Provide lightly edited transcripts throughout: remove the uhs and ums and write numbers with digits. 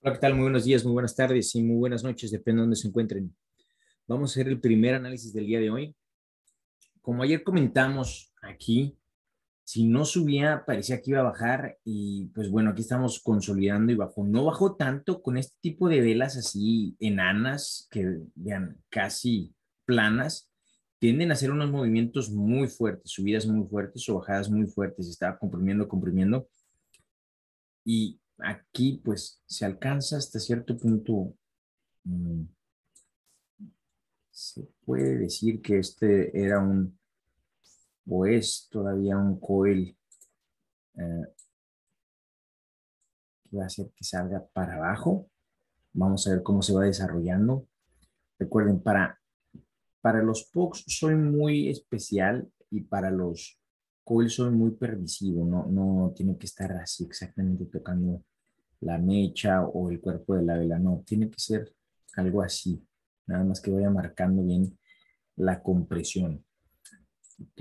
Hola, ¿qué tal? Muy buenos días, muy buenas tardes y muy buenas noches, depende de dónde se encuentren. Vamos a hacer el primer análisis del día de hoy. Como ayer comentamos aquí, si no subía, parecía que iba a bajar y pues bueno, aquí estamos consolidando y bajó. No bajó tanto con este tipo de velas así enanas, que vean casi planas, tienden a hacer unos movimientos muy fuertes, subidas muy fuertes o bajadas muy fuertes. Estaba comprimiendo, comprimiendo y aquí pues se alcanza hasta cierto punto. mm, Se puede decir que este era o es todavía un coil que va a hacer que salga para abajo. Vamos a ver cómo se va desarrollando. Recuerden, para los POCs soy muy especial y para los coils soy muy permisivo. No tiene que estar así exactamente tocando la mecha o el cuerpo de la vela. No, tiene que ser algo así. Nada más que vaya marcando bien la compresión. Ok.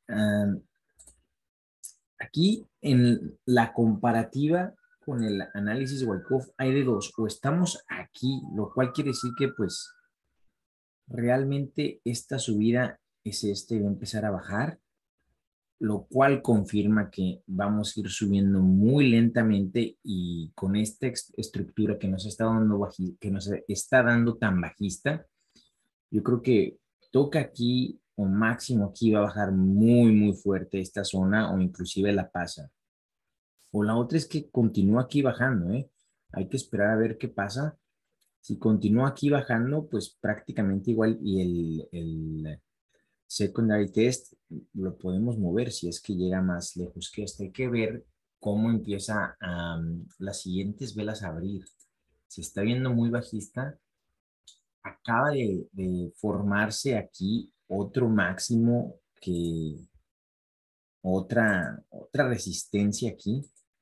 Aquí en la comparativa con el análisis de Wyckoff hay de dos, o estamos aquí, lo cual quiere decir que pues realmente esta subida es y va a empezar a bajar, lo cual confirma que vamos a ir subiendo muy lentamente y con esta estructura que nos está dando que nos está dando tan bajista, yo creo que toca aquí o máximo aquí va a bajar muy fuerte esta zona o inclusive la pasa. O la otra es que continúa aquí bajando, ¿eh? Hay que esperar a ver qué pasa. Si continúa aquí bajando, pues prácticamente igual y el secondary test lo podemos mover si es que llega más lejos que este. Hay que ver cómo empieza las siguientes velas a abrir. Se está viendo muy bajista. Acaba de formarse aquí otro máximo que otra resistencia aquí,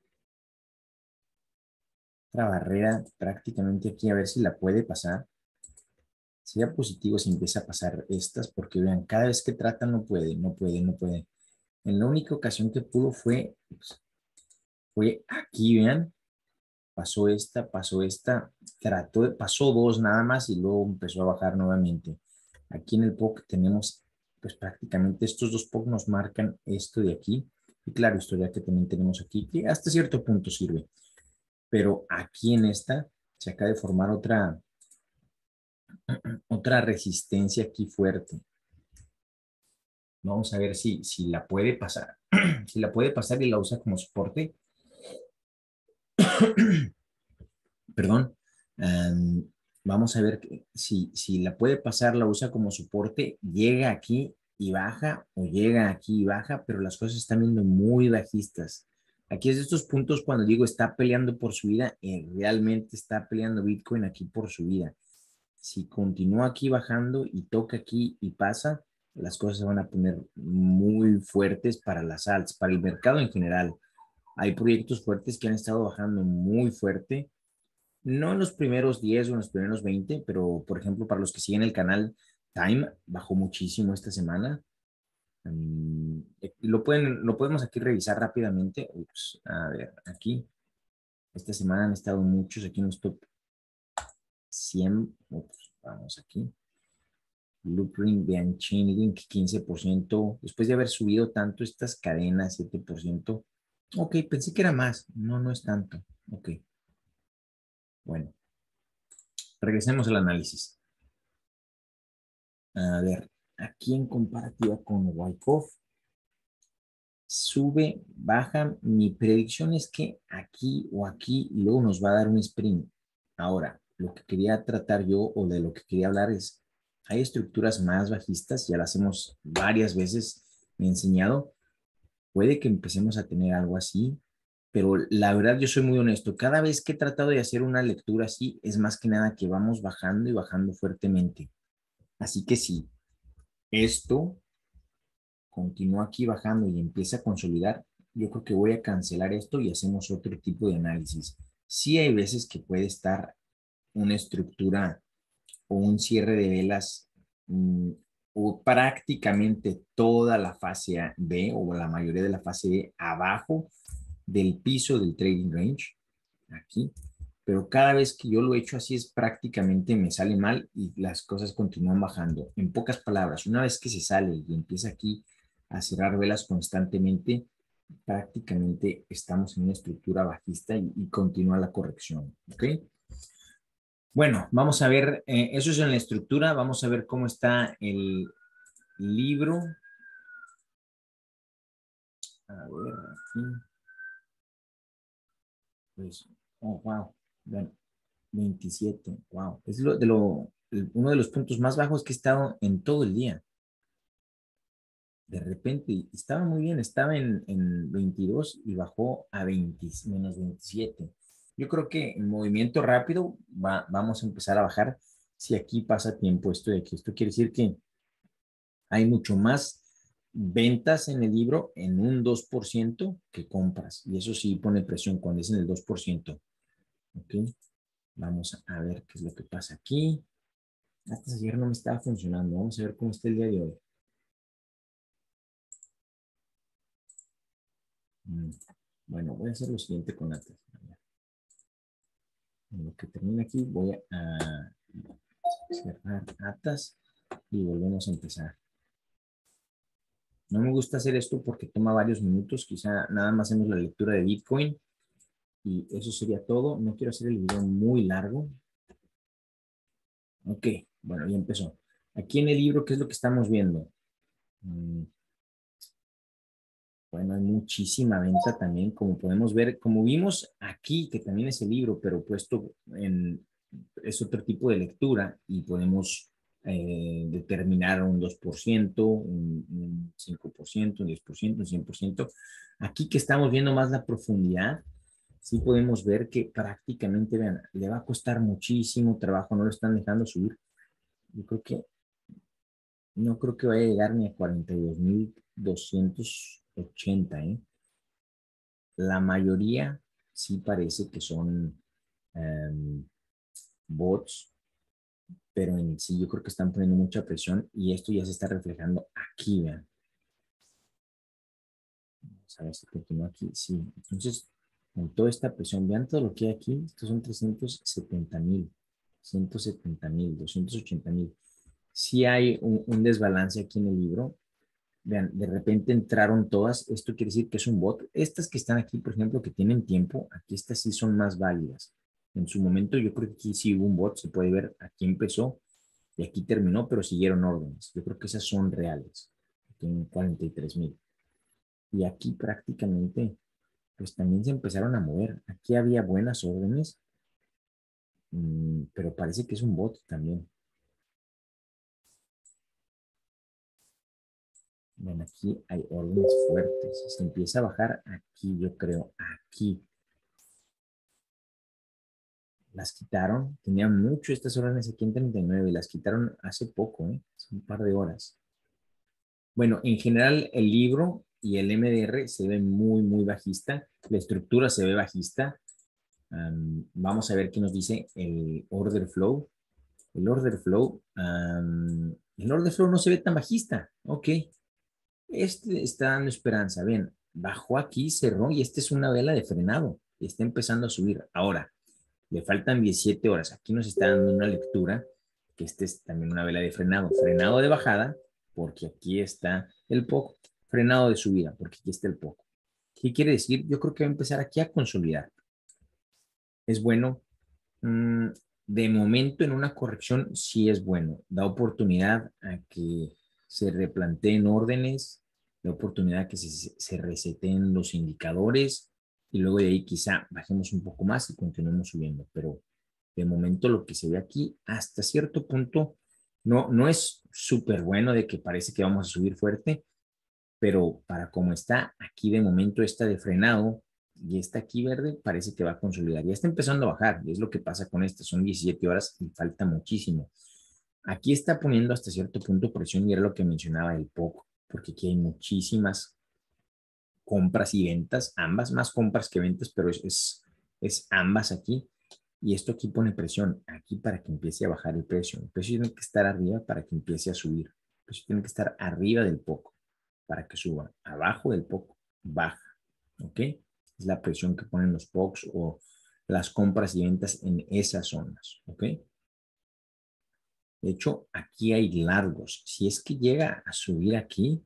otra barrera prácticamente aquí, a ver si la puede pasar. Sería positivo si empieza a pasar estas, porque vean, cada vez que trata no puede. En la única ocasión que pudo fue aquí, vean, pasó esta, pasó dos nada más y luego empezó a bajar nuevamente. Aquí en el POC tenemos, pues prácticamente estos dos POC nos marcan esto de aquí. Y claro, historia que también tenemos aquí, que hasta cierto punto sirve. Pero aquí en esta se acaba de formar otra resistencia aquí fuerte. Vamos a ver si la puede pasar. Si la puede pasar y la usa como soporte. Perdón. Um, Vamos a ver si la puede pasar, la usa como soporte, llega aquí y baja o llega aquí y baja, pero las cosas están viendo muy bajistas. Aquí es de estos puntos cuando digo está peleando por su vida, realmente está peleando Bitcoin aquí por su vida. Si continúa aquí bajando y toca aquí y pasa, las cosas se van a poner muy fuertes para las alts, para el mercado en general. Hay proyectos fuertes que han estado bajando muy fuerte, no en los primeros 10 o en los primeros 20, pero por ejemplo, para los que siguen el canal, Time bajó muchísimo esta semana. Lo podemos aquí revisar rápidamente. Ups, a ver, aquí, esta semana han estado muchos aquí en los top 100. Ups, vamos aquí. Blueprint, vean, Chainlink 15%, después de haber subido tanto estas cadenas, 7%. Ok, pensé que era más. No es tanto. Ok, bueno, regresemos al análisis. A ver, aquí en comparativa con Wyckoff, sube, baja. Mi predicción es que aquí o aquí y luego nos va a dar un sprint. Ahora, lo que quería tratar yo o de lo que quería hablar es, hay estructuras más bajistas, ya las hemos varias veces enseñado. Puede que empecemos a tener algo así, pero la verdad yo soy muy honesto. Cada vez que he tratado de hacer una lectura así, es más que nada que vamos bajando y bajando fuertemente. Así que si esto continúa aquí bajando y empieza a consolidar, yo creo que voy a cancelar esto y hacemos otro tipo de análisis. Sí hay veces que puede estar una estructura o un cierre de velas o prácticamente toda la fase B o la mayoría de la fase B abajo del piso del trading range, aquí. pero cada vez que yo lo he hecho así es prácticamente me sale mal y las cosas continúan bajando. En pocas palabras, una vez que se sale y empieza aquí a cerrar velas constantemente, prácticamente estamos en una estructura bajista y continúa la corrección, ¿ok? Bueno, vamos a ver, eso es en la estructura, vamos a ver cómo está el libro. A ver, aquí, pues, oh, wow, bueno, 27, wow, es uno de los puntos más bajos que he estado en todo el día. De repente, estaba muy bien, estaba en 22 y bajó a 20, menos 27. Yo creo que en movimiento rápido vamos a empezar a bajar si aquí pasa tiempo esto de aquí. Esto quiere decir que hay mucho más ventas en el libro en un 2% que compras. Y eso sí pone presión cuando es en el 2%. ¿Ok? Vamos a ver qué es lo que pasa aquí. Hasta ayer no me estaba funcionando. Vamos a ver cómo está el día de hoy. Mm, Bueno, voy a hacer lo siguiente con Atlas. En lo que termine aquí, voy a cerrar Atas y volvemos a empezar. No me gusta hacer esto porque toma varios minutos. Quizá nada más hacemos la lectura de Bitcoin y eso sería todo. No quiero hacer el video muy largo. Ok, bueno, ya empezó. Aquí en el libro, ¿qué es lo que estamos viendo? Mm, Bueno, hay muchísima venta también, como podemos ver, como vimos aquí, que también es el libro, pero puesto en, es otro tipo de lectura y podemos determinar un 2%, un 5%, un 10%, un 100%. Aquí que estamos viendo más la profundidad, sí podemos ver que prácticamente, vean, le va a costar muchísimo trabajo, no lo están dejando subir. Yo creo que no creo que vaya a llegar ni a 42,280, ¿eh? La mayoría sí parece que son um, bots, pero en sí yo creo que están poniendo mucha presión y esto ya se está reflejando aquí, vean. Vamos a ver si continúa aquí. Sí, entonces, con toda esta presión, vean todo lo que hay aquí. Estos son 370,000, 170,000, 280,000. Sí hay un desbalance aquí en el libro. Vean, de repente entraron todas. Esto quiere decir que es un bot. Estas que están aquí, por ejemplo, que tienen tiempo, aquí estas sí son más válidas. En su momento, yo creo que aquí sí hubo un bot. Se puede ver aquí empezó y aquí terminó, pero siguieron órdenes. Yo creo que esas son reales. Tienen 43,000. Y aquí prácticamente, pues también se empezaron a mover. Aquí había buenas órdenes, pero parece que es un bot también. Ven, aquí hay órdenes fuertes. Se empieza a bajar aquí, yo creo, aquí. Las quitaron, tenían mucho estas órdenes aquí en 39 y las quitaron hace poco, ¿eh? Hace un par de horas. Bueno, en general el libro y el MDR se ve muy, muy bajista. La estructura se ve bajista. Vamos a ver qué nos dice el order flow. El order flow no se ve tan bajista. Ok. Este está dando esperanza. Ven, bajó aquí, cerró y esta es una vela de frenado. Y está empezando a subir. Ahora, le faltan 17 horas. Aquí nos está dando una lectura que este es también una vela de frenado. Frenado de bajada, porque aquí está el POC. Frenado de subida, porque aquí está el POC. ¿Qué quiere decir? Yo creo que va a empezar aquí a consolidar. Es bueno. Mm, de momento en una corrección sí es bueno. Da oportunidad a que se replanteen órdenes, da oportunidad a que se reseten los indicadores y luego de ahí quizá bajemos un poco más y continuemos subiendo. Pero de momento lo que se ve aquí hasta cierto punto no es súper bueno de que parece que vamos a subir fuerte, pero para como está aquí de momento está de frenado y está aquí verde, parece que va a consolidar. Ya está empezando a bajar, y es lo que pasa con este, son 17 horas y falta muchísimo. Aquí está poniendo hasta cierto punto presión y era lo que mencionaba el POC, porque aquí hay muchísimas compras y ventas, ambas más compras que ventas, pero es ambas aquí. Y esto aquí pone presión, aquí para que empiece a bajar el precio. El precio tiene que estar arriba para que empiece a subir. El precio tiene que estar arriba del POC para que suba. Abajo del POC baja. ¿Ok? Es la presión que ponen los POCs o las compras y ventas en esas zonas, ¿ok? De hecho, aquí hay largos. Si es que llega a subir aquí,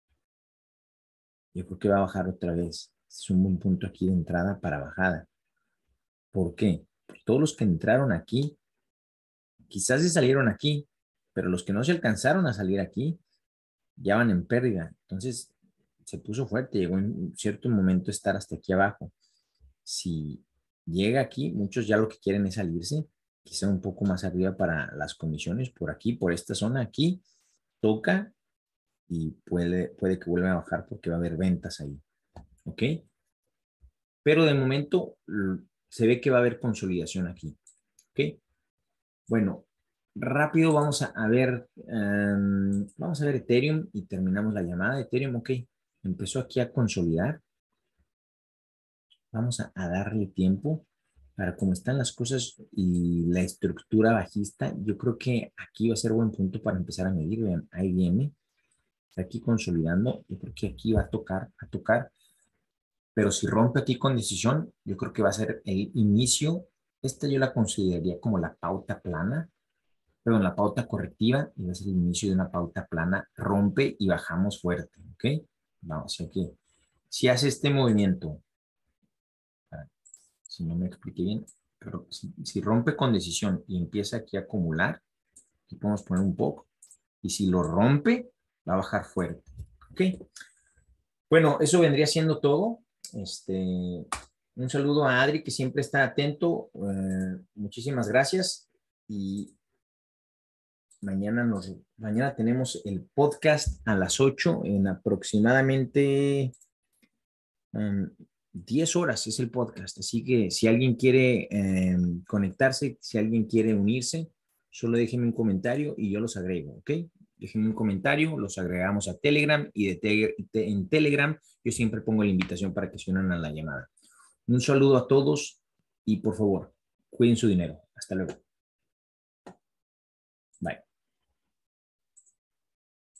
yo creo que va a bajar otra vez. Es un buen punto aquí de entrada para bajada. ¿Por qué? Porque todos los que entraron aquí, quizás se salieron aquí, pero los que no se alcanzaron a salir aquí, ya van en pérdida. Entonces, se puso fuerte, llegó en cierto momento a estar hasta aquí abajo. Si llega aquí, muchos ya lo que quieren es salirse, quizá un poco más arriba para las comisiones, por aquí, por esta zona, aquí, toca y puede que vuelva a bajar porque va a haber ventas ahí, ¿ok? Pero de momento se ve que va a haber consolidación aquí, ¿ok? Bueno, rápido vamos a ver Ethereum y terminamos la llamada de Ethereum, ok. Empezó aquí a consolidar. Vamos a darle tiempo para cómo están las cosas y la estructura bajista. Yo creo que aquí va a ser buen punto para empezar a medir. Vean, ahí viene, está aquí consolidando. Yo creo que aquí va a tocar, pero si rompe aquí con decisión, yo creo que va a ser el inicio. Esta yo la consideraría como la pauta plana, perdón, la pauta correctiva, y va a ser el inicio de una pauta plana. Rompe y bajamos fuerte, ¿ok? Vamos, aquí. Si hace este movimiento, si no me expliqué bien, pero si rompe con decisión y empieza aquí a acumular, aquí podemos poner un poco, y si lo rompe, va a bajar fuerte, ¿ok? Bueno, eso vendría siendo todo. Un saludo a Adri, que siempre está atento. Muchísimas gracias. Y mañana tenemos el podcast a las 8 en aproximadamente um, 10 horas es el podcast. Así que si alguien quiere conectarse, si alguien quiere unirse, solo déjenme un comentario y yo los agrego, ¿ok? Déjenme un comentario, los agregamos a Telegram y en Telegram yo siempre pongo la invitación para que se unan a la llamada. Un saludo a todos y por favor, cuiden su dinero. Hasta luego.